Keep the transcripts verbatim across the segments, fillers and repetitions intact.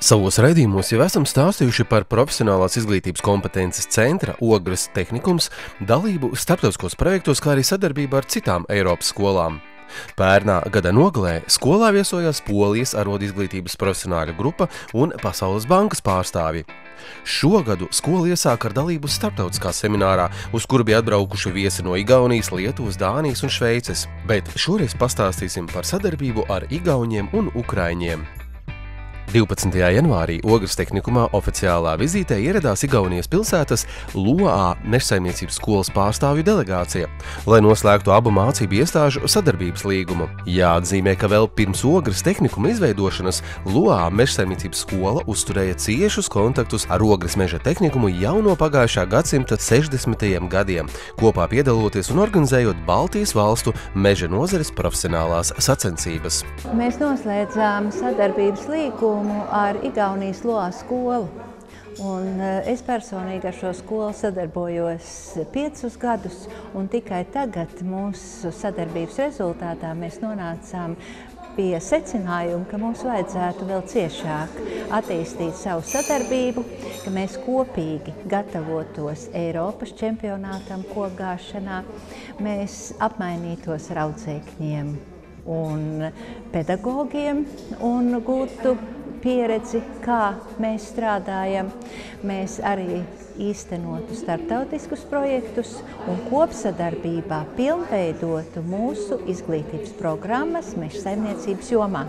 Savos raidījumos jau esam stāstījuši par profesionālās izglītības kompetences centra Ogres tehnikums dalību starptautiskos projektos, kā arī sadarbību ar citām Eiropas skolām. Pērnā gada nogalē skolā viesojās Polijas arodizglītības profesionāļu grupa un Pasaules bankas pārstāvji. Šogadu skola iesāka ar dalību starptautiskā seminārā, uz kuru bija atbraukuši viesi no Igaunijas, Lietuvas, Dānijas un Šveices, bet šoreiz pastāstīsim par sadarbību ar igauņiem un ukraiņiem. divpadsmitajā janvārī Ogres tehnikumā oficiālā vizītē ieradās Igaunijas pilsētas Loā mežsaimniecības skolas pārstāvju delegācija, lai noslēgtu abu mācību iestāžu sadarbības līgumu. Jāatzīmē, ka vēl pirms Ogres tehnikuma izveidošanas Loā mežsaimniecības skola uzturēja ciešus kontaktus ar Ogres meža tehnikumu jau no pagājušā gadsimta sešdesmitajiem gadiem, kopā piedaloties un organizējot Baltijas valstu meža nozares profesionālās sacensības. Mēs noslēdzām sadarbības līgumu ar Igaunijas Loā skolu. Un es personīgi ar šo skolu sadarbojos piecus gadus, un tikai tagad mūsu sadarbības rezultātā mēs nonācām pie secinājuma, ka mums vajadzētu vēl ciešāk attīstīt savu sadarbību, ka mēs kopīgi gatavotos Eiropas čempionātam kokgāšanā, mēs apmainītos ar audzēkņiem un pedagogiem un gūtu pieredzi, kā mēs strādājam. Mēs arī īstenotu starptautiskus projektus un kopsadarbībā pilnveidotu mūsu izglītības programmas mežsaimniecības jomā.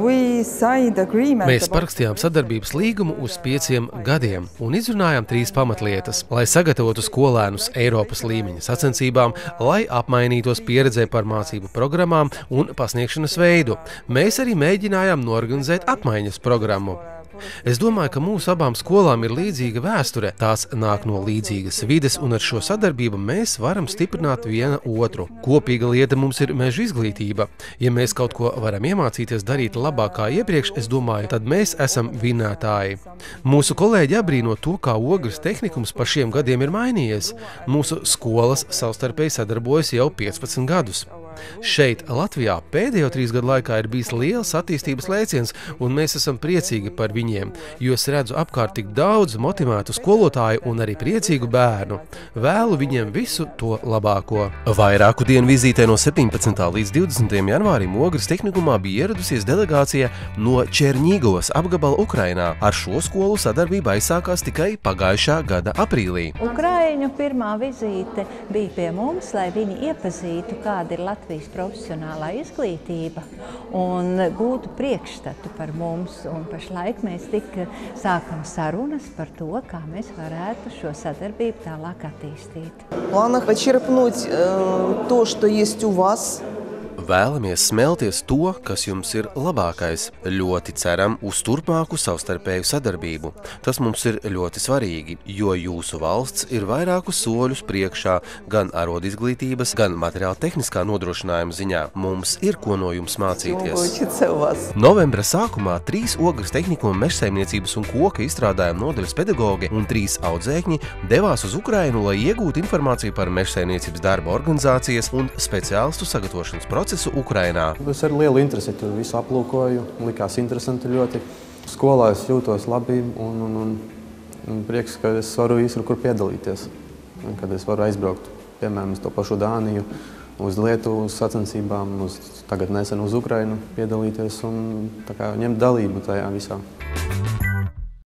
Mēs parakstījām sadarbības līgumu uz pieciem gadiem un izrunājām trīs pamatlietas, lai sagatavotu skolēnus Eiropas līmeņa sacensībām, lai apmainītos pieredzē par mācību programmām un pasniegšanas veidu. Mēs arī mēģinājām norganizēt apmaiņas programmu. Es domāju, ka mūsu abām skolām ir līdzīga vēsture, tās nāk no līdzīgas vides, un ar šo sadarbību mēs varam stiprināt viena otru. Kopīga lieta mums ir meža izglītība. Ja mēs kaut ko varam iemācīties darīt labāk kā iepriekš, es domāju, tad mēs esam vinētāji. Mūsu kolēģi abrīno to, kā Ogres tehnikums pa šiem gadiem ir mainījies. Mūsu skolas savstarpēji sadarbojas jau piecpadsmit gadus. Šeit, Latvijā, pēdējo trīs gadu laikā ir bijis liels attīstības lēciens, un mēs esam priecīgi par viņiem, jo es redzu apkārt tik daudz motivētu skolotāju un arī priecīgu bērnu. Vēlu viņiem visu to labāko. Vairāku dienu vizītē no septiņpadsmitā līdz divdesmitajam janvārim Ogres tehnikumā bija ieradusies delegācija no Černīgovas apgabala Ukrainā. Ar šo skolu sadarbība aizsākās tikai pagājušā gada aprīlī. Ukraiņu pirmā vizīte bija pie mums, lai viņi iepazītu, kāda ir Latvijas Latvijas profesionālā izglītība un gūtu priekšstatu par mums. Un pašlaik mēs tik sākam sarunas par to, kā mēs varētu šo sadarbību tālāk attīstīt. Планах почерпнуть то, что есть у вас. Vēlamies smelties to, kas jums ir labākais. Ļoti ceram uz turpmāku savstarpēju sadarbību. Tas mums ir ļoti svarīgi, jo jūsu valsts ir vairākus soļus priekšā gan arodizglītības, gan materiāla tehniskā nodrošinājuma ziņā. Mums ir ko no jums mācīties. Novembra sākumā trīs Ogres tehnikuma mežsaimniecības un koka izstrādājuma nodaļas pedagogi un trīs audzēkņi devās uz Ukrainu, lai iegūtu informāciju par mežsaimniecības darba organizācijas un speciālistu sagatavošanas procesu Ukrainā. Es ar lielu interesi tur visu aplūkoju, likās interesanti ļoti. Skolā es jūtos labi un, un, un, un prieks, ka es varu visur kur piedalīties. Un, kad es varu aizbraukt, piemēram, uz to pašu Dāniju, uz Lietuvu, uz sacensībām, uz, tagad nesen uz Ukrainu piedalīties un tā kā ņemt dalību tajā visā.